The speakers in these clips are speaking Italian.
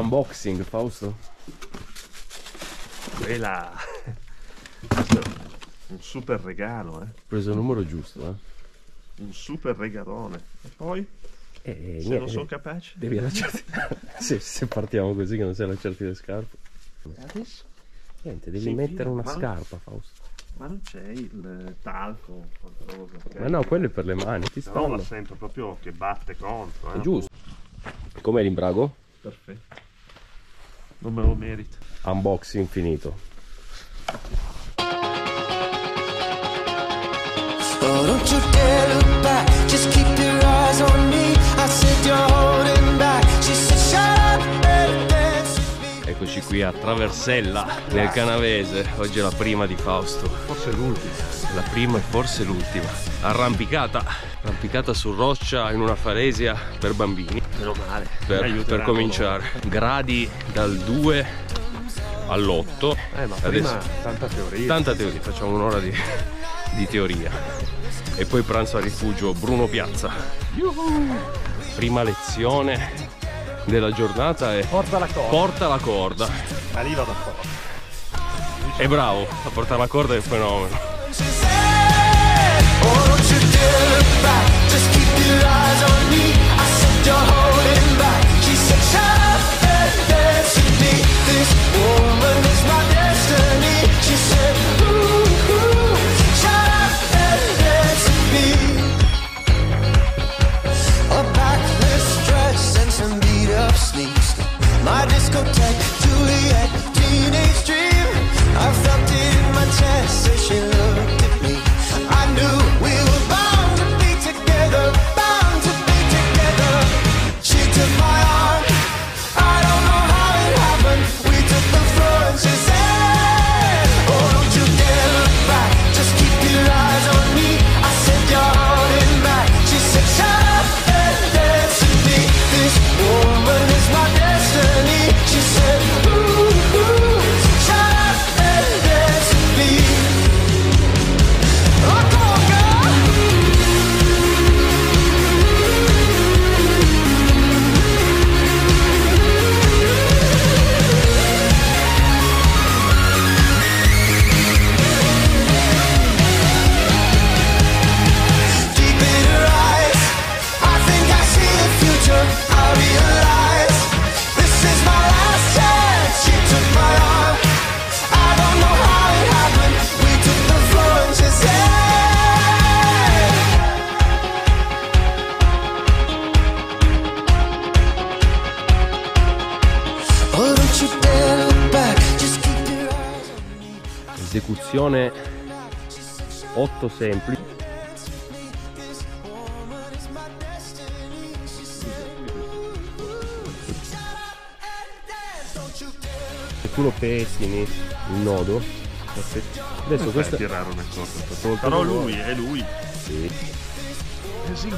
Unboxing, Fausto. Quella. Questo è un super regalo, Ho preso il numero giusto, un super regalone. E poi, se non sono capace, devi allacciarti. se partiamo così che non sai allacciarti le scarpe. adesso Niente, devi Sì, mettere una ma- scarpa, Fausto. ma non c'è il talco, qualcosa, Ma no, quello è per le mani, ti però la stanno. sento proprio che batte contro, È giusto. Com'è l'imbrago? Perfetto, non me lo merito. Unboxing finito. Oh, don't you dare look back, just keep your eyes on me. I said you're holding back. She said shut up and dance with me. Eccoci qui a Traversella, nel Canavese. Oggi è la prima di Fausto. Forse l'ultimo. La prima e forse l'ultima. Arrampicata su roccia in una falesia per bambini. Meno male. Per cominciare. Gradi dal 2 all'8. Ma prima tanta teoria. Tanta teoria, facciamo un'ora di teoria. E poi pranzo a rifugio Bruno Piazza. Prima lezione della giornata è Porta la corda. porta la corda. Ma lì vado forte. È bravo a portare la corda, è un fenomeno. She said, oh, don't you dare look back, just keep your eyes on me. I said you're holding back. She said shut up and dance with me. This woman is my destiny. She said ooh, ooh, shut up and dance with me. A backless dress and some beat up sneaks. My discotheque, Juliet, teenage dream. I felt it in my chest as she looked at me. I knew we were bound to be together, bound to be together. She took my arm, I don't know how it happened. We took the floor and she said, oh, don't you dare look back, just keep your eyes on me. I said you're holding back. She said shut up and dance with me. This woman is my destiny. She said ooh, ooh, shut up and dance with me. Oh, come on, girl. Deep in her eyes, I think I see the future. I realize this is my last chance. She took my arm, I don't know how it happened. We took the floor and she said, oh, don't you dare look back, just keep your eyes on me. Esecuzione 8 semplici. This woman is my destiny. She said, shut up and dance, don't you dare. Se tu lo pettini il nodo. Adesso questo tirare una corda. Molto Però buono. lui è lui. Sì. Sì.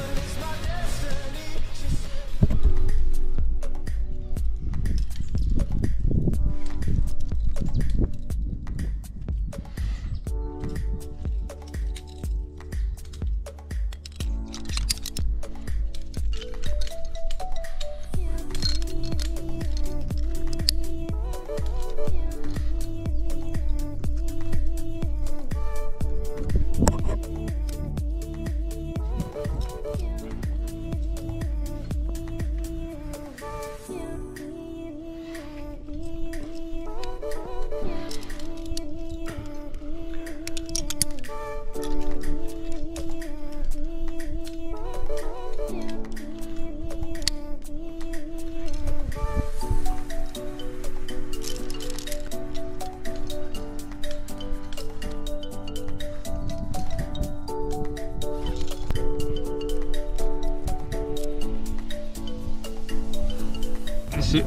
Sì.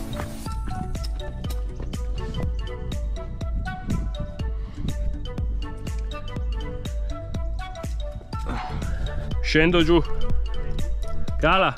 Scendo giù. Cala.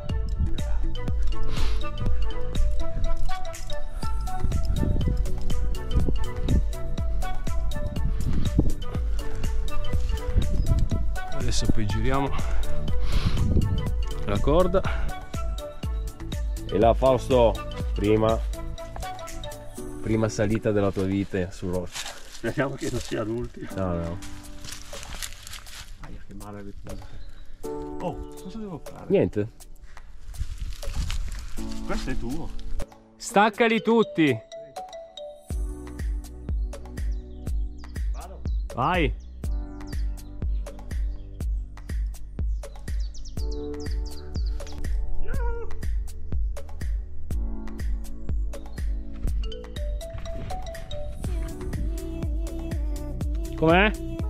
Adesso poi giriamo la corda. E là Fausto Prima salita della tua vita su roccia. Speriamo che non sia l'ultima. No. Aia, che male le punte. Oh, cosa devo fare? Niente. Questo è tuo. Staccali tutti. Vado. Vai. Com'è?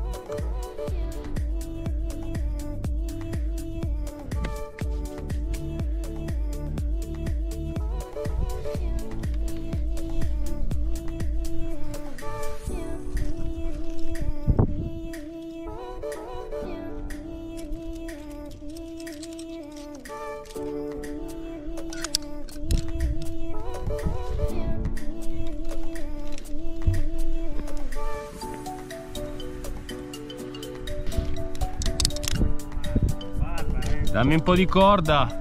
Dammi un po' di corda.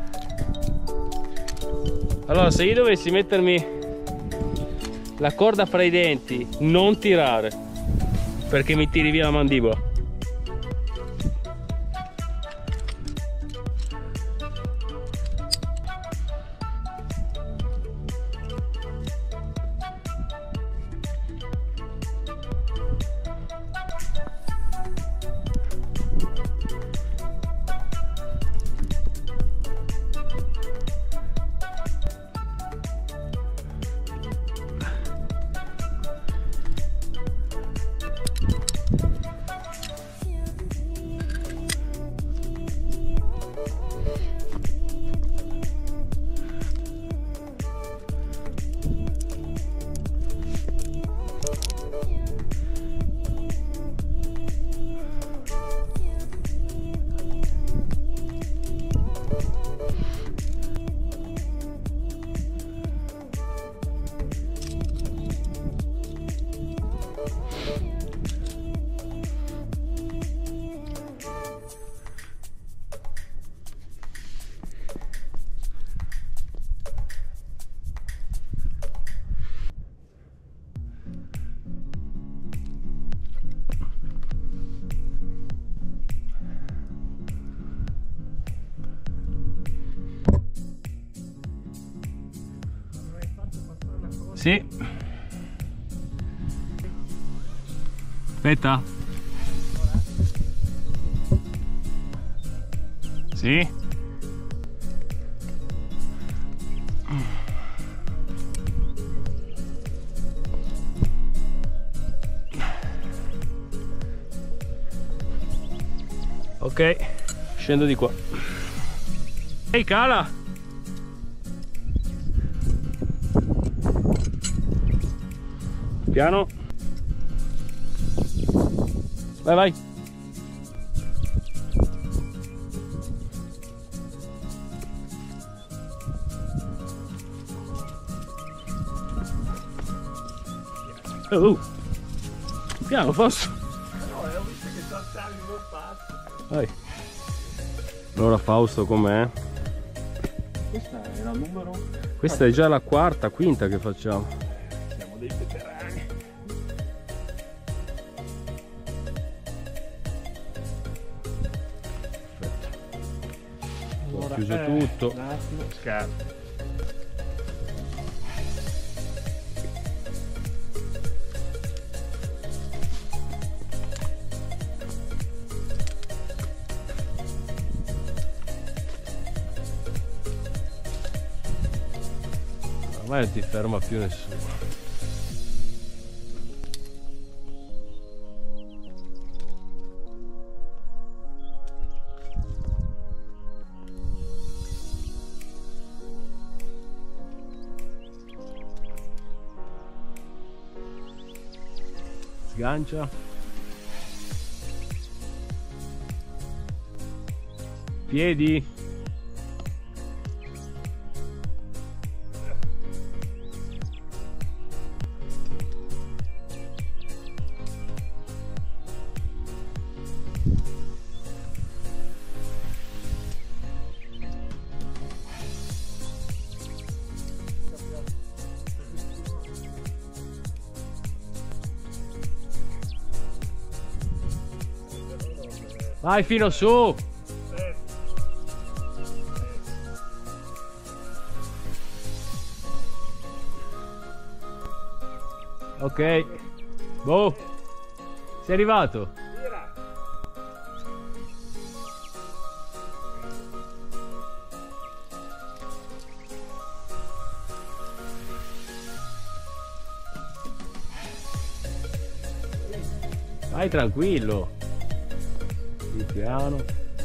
Allora, se io dovessi mettermi la corda fra i denti, non tirare, perché mi tiri via la mandibola. Sì. Aspetta. Sì. Ok, scendo di qua. Ehi, cala! Piano. Vai, vai. Piano, posso? No, ho visto che saltavi uno spazio. Vai. Allora, Fausto, com'è? Questa è la numero. Questa è già la quarta, quinta che facciamo. Siamo dei veterani. Ho chiuso tutto. Un attimo, scarpe. Ormai non ti ferma più nessuno. Sgancia. Piedi. Vai fino su. Ok. Boh. Sei arrivato? Vai tranquillo. Più piano.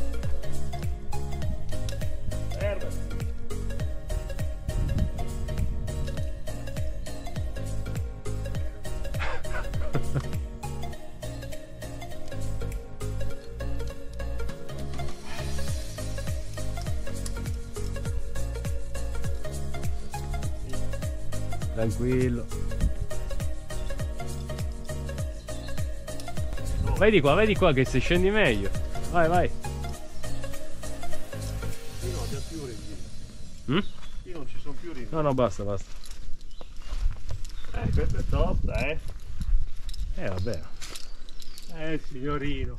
Tranquillo. Vedi qua che se scendi meglio. Vai, vai. Qui non c'è più regime. Qui non ci sono più regime. No, no, basta, basta. Questo è top, Vabbè. Signorino.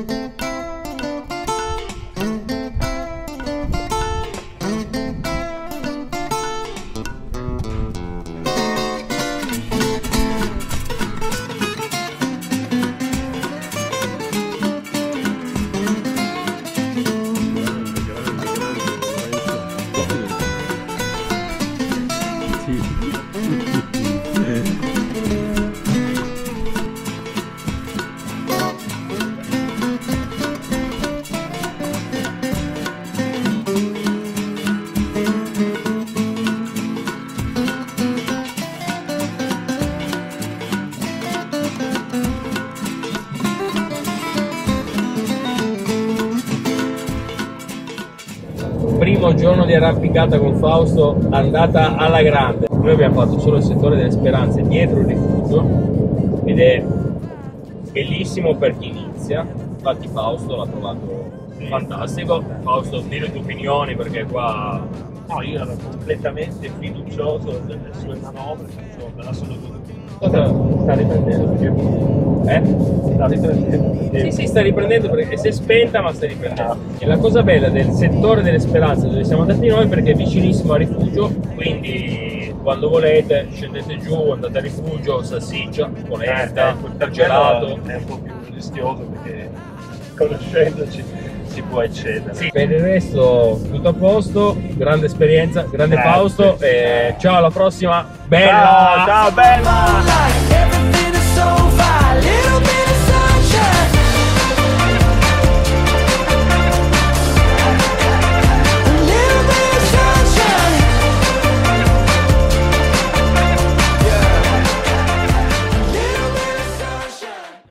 Primo giorno di arrampicata con Fausto, andata alla grande. Noi abbiamo fatto solo il settore delle Speranze dietro il rifugio ed è bellissimo per chi inizia. Infatti Fausto l'ha trovato fantastico. Fausto, dire le tue opinioni perché qua... No, io ero completamente fiducioso delle sue manovre, me la sono goduta. Cosa sta riprendendo? Sta riprendendo? Sì, sta riprendendo perché si è spenta ma sta riprendendo. E la cosa bella del settore delle Speranze dove siamo andati noi perché è vicinissimo al rifugio, quindi quando volete scendete giù, andate al rifugio, salsiccia, polenta, gelato. È un po' più rischioso perché conoscendoci si può eccedere. Sì, per il resto tutto a posto, grande esperienza, grande Fausto e ciao alla prossima, bella! Ciao, bella!